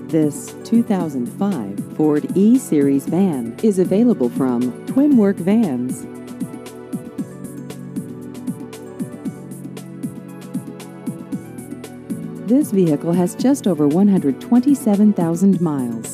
This 2005 Ford E-Series van is available from Twin Work Vans. This vehicle has just over 127,000 miles.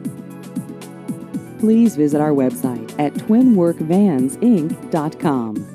Please visit our website at twinworkvansinc.com.